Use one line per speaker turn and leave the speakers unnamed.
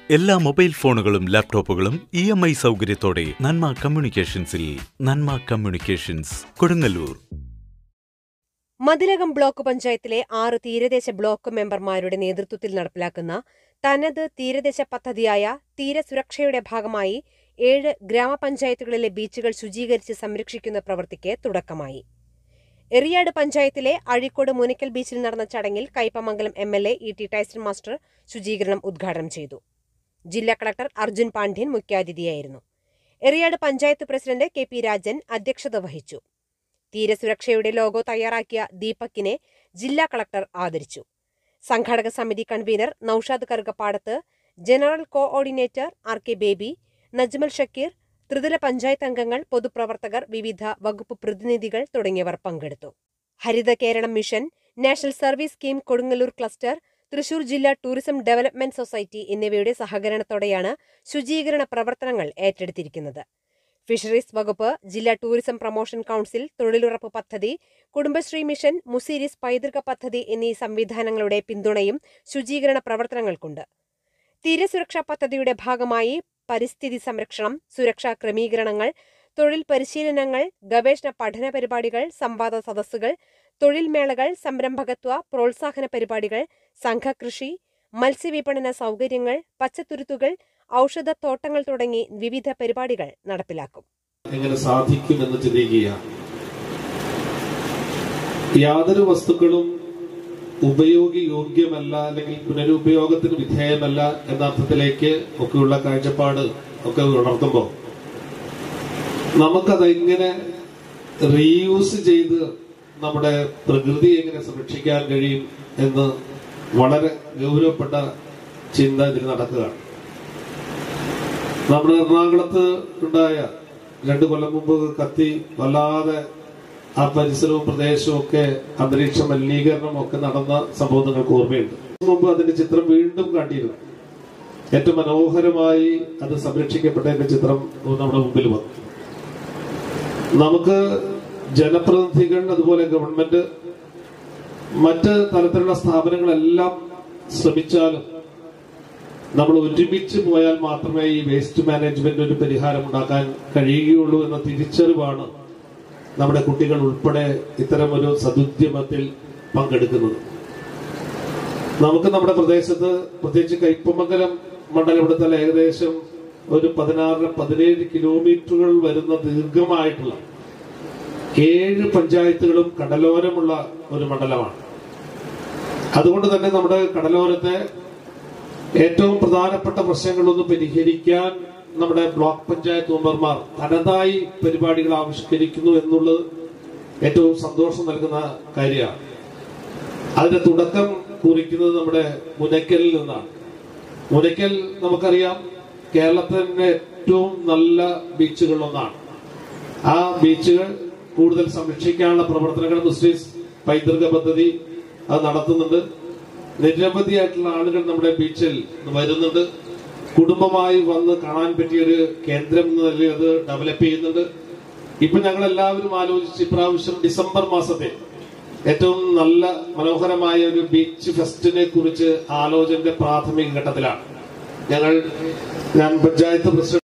എല്ലാ മൊബൈൽ ഫോണുകളും ലാപ്ടോപ്പുകളും EMI സൗകര്യത്തോടെ നന്മ കമ്മ്യൂണിക്കേഷൻസിൽ. നന്മ കമ്മ്യൂണിക്കേഷൻസ്, കൊടുങ്ങല്ലൂർ.
മതിലകം ബ്ലോക്ക് പഞ്ചായത്തിലെ 6 തീരദേശ ബ്ലോക്ക് മെമ്പർമാരുടെ നേതൃത്വത്തിൽ നടപ്പിലാക്കുന്ന തനത് തീരദേശ പദ്ധതിയായ തീരസുരക്ഷയുടെ ഭാഗമായി 7 ഗ്രാമപഞ്ചായത്തുകളിലെ ബീച്ചുകൾ ശുചീകരിച്ച് സംരക്ഷിക്കുന്ന പ്രവൃത്തിക്ക് തുടക്കമായി. എറിയാട് പഞ്ചായത്തിലെ അഴീക്കോട് മുനക്കൽ ബീച്ചിൽ നടന്ന ചടങ്ങിൽ Kaipamangalam MLA E.T. Tyson master ശുചീകരണം ഉദ്ഘാടനം ചെയ്തു. ജില്ലാ കളക്ടർ അർജുൻ പാണ്ഡ്യൻ മുഖ്യാതിഥിയായിരുന്നു. എറിയാട് പഞ്ചായത്ത് പ്രസിഡന്റ് KP രാജൻ അധ്യക്ഷത വഹിച്ചു. തീരസുരക്ഷയുടെ ലോഗോ തയ്യാറാക്കിയ ദീപക്കിനെ ജില്ലാ കളക്ടർ ആദരിച്ചു. സംഘാടക സമിതി convener Noushad Karukappadath, general coordinator RK Baby, Najmal Shakeer, ത്രിതല പഞ്ചായത്ത് അംഗങ്ങൾ, പൊതുപ്രവർത്തകർ, വിവിധ വകുപ്പ് പ്രതിനിധികൾ തുടങ്ങിയവർ പങ്കെടുത്തു. Haritha Keralam mission, national service scheme Kodungallur cluster, Thrissur ജില്ലാ ടൂറിസം ഡെവലപ്മെന്റ് സൊസൈറ്റി എന്നിവയുടെ സഹകരണത്തോടെയാണ് ശുചീകരണ പ്രവർത്തനങ്ങൾ ഏറ്റെടുത്തിരിക്കുന്നത്. ഫിഷറീസ് വകുപ്പ്, ജില്ലാ ടൂറിസം പ്രൊമോഷൻ കൌൺസിൽ, തൊഴിലുറപ്പ് പദ്ധതി, കുടുംബശ്രീ മിഷൻ, മുസീരിസ് പൈതൃക പദ്ധതി എന്നീ സംവിധാനങ്ങളുടെ പിന്തുണയും ശുചീകരണ പ്രവർത്തനങ്ങൾക്കുണ്ട്. തീരസുരക്ഷാ പദ്ധതിയുടെ ഭാഗമായി പരിസ്ഥിതി സംരക്ഷണം, സുരക്ഷാ ക്രമീകരണങ്ങൾ, തൊഴിൽ പരിശീലനങ്ങൾ, ഗവേഷണ പഠന പരിപാടികൾ, സംവാദ സദസ്സുകൾ, തൊഴിൽ മേളകൾ, സംരംഭകത്വ പ്രോത്സാഹന പരിപാടികൾ, സംഘകൃഷി, മത്സ്യവിപണന സൗകര്യങ്ങൾ, പച്ചത്തുരുത്തുകൾ, ഔഷധത്തോട്ടങ്ങൾ തുടങ്ങി വിവിധ പരിപാടികൾ നടപ്പിലാക്കും.
എങ്ങനെ സാധിക്കുമെന്ന് ചിന്തിക്കുക. യാതൊരു വസ്തുക്കളും ഉപയോഗയോഗ്യമല്ല അല്ലെങ്കിൽ പുനരുപയോഗത്തിന് വിധേയമല്ല എന്ന അർത്ഥത്തിലേക്ക് ഒക്കെയുള്ള കാഴ്ചപ്പാട് ഒക്കെ ഉണർത്തുമ്പോൾ നമുക്കതെങ്ങനെ റീയൂസ് ചെയ്ത് നമ്മുടെ പ്രകൃതി എങ്ങനെ സംരക്ഷിക്കാൻ കഴിയും എന്ന് വളരെ ഗൗരവപ്പെട്ട ചിന്ത ഇതിൽ നടക്കുകയാണ്. നമ്മുടെ എറണാകുളത്ത് ഉണ്ടായ 2 കൊല്ലം മുമ്പ് കത്തി വല്ലാതെ ആ പരിസരവും പ്രദേശവും ഒക്കെ അന്തരീക്ഷ മലിനീകരണം ഒക്കെ നടന്ന സംഭവം നിങ്ങൾക്ക് ഓർമ്മയുണ്ട്. മുമ്പ് അതിന്റെ ചിത്രം വീണ്ടും കാട്ടിയിരുന്നു. ഏറ്റവും മനോഹരമായി അത് സംരക്ഷിക്കപ്പെട്ടതിന്റെ ചിത്രം നമ്മുടെ മുമ്പിൽ വന്നു. നമുക്ക് ജനപ്രതിനിധികൾ, അതുപോലെ ഗവൺമെന്റ്, മറ്റ് തരത്തിലുള്ള സ്ഥാപനങ്ങളെല്ലാം ശ്രമിച്ചാലും നമ്മൾ ഒരുമിച്ച് പോയാൽ മാത്രമേ ഈ വേസ്റ്റ് മാനേജ്മെന്റ് ഒരു പരിഹാരം ഉണ്ടാക്കാൻ കഴിയുകയുള്ളൂ എന്ന തിരിച്ചറിവാണ് നമ്മുടെ കുട്ടികൾ ഉൾപ്പെടെ ഇത്തരമൊരു സദുദ്യമത്തിൽ പങ്കെടുക്കുന്നത്. നമുക്ക് നമ്മുടെ പ്രദേശത്ത്, പ്രത്യേകിച്ച് കയ്പമംഗലം മണ്ഡലത്തിൽ ഏകദേശം ഒരു 16-17 കിലോമീറ്ററുകൾ വരുന്ന ദീർഘമായിട്ടുള്ള 7 പഞ്ചായത്തുകളും കടലോരമുള്ള ഒരു മണ്ഡലമാണ്. അതുകൊണ്ട് തന്നെ നമ്മുടെ കടലോരത്തെ ഏറ്റവും പ്രധാനപ്പെട്ട പ്രശ്നങ്ങളൊന്ന് പരിഹരിക്കാൻ നമ്മുടെ ബ്ലോക്ക് പഞ്ചായത്ത് മെമ്പർമാർ തനതായി പരിപാടികൾ ആവിഷ്കരിക്കുന്നു എന്നുള്ളത് ഏറ്റവും സന്തോഷം നൽകുന്ന കാര്യമാണ്. അതിന്റെ തുടക്കം കുറിക്കുന്നത് നമ്മുടെ മുനക്കലിൽ നിന്നാണ്. മുനക്കൽ നമുക്കറിയാം കേരളത്തിന്റെ ഏറ്റവും നല്ല ബീച്ചുകളിലൊന്നാണ്. ആ ബീച്ചുകൾ കൂടുതൽ സംരക്ഷിക്കാനുള്ള പ്രവർത്തനങ്ങൾ മുസ്ലിം പൈതൃക പദ്ധതി അത് നടത്തുന്നുണ്ട്. നിരവധിയായിട്ടുള്ള ആളുകൾ നമ്മുടെ ബീച്ചിൽ വരുന്നുണ്ട്. കുടുംബമായി വന്ന് കാണാൻ പറ്റിയൊരു കേന്ദ്രം എന്ന നിലയിൽ അത് ഡെവലപ്പ് ചെയ്യുന്നുണ്ട്. ഇപ്പൊ ഞങ്ങൾ എല്ലാവരും ആലോചിച്ച് ഇപ്രാവശ്യം ഡിസംബർ മാസത്തെ ഏറ്റവും നല്ല മനോഹരമായ ഒരു ബീച്ച് ഫെസ്റ്റിനെ കുറിച്ച് ആലോചനയുടെ പ്രാഥമിക ഘട്ടത്തിലാണ്. ഞാൻ പഞ്ചായത്ത് പ്രസിഡന്റ്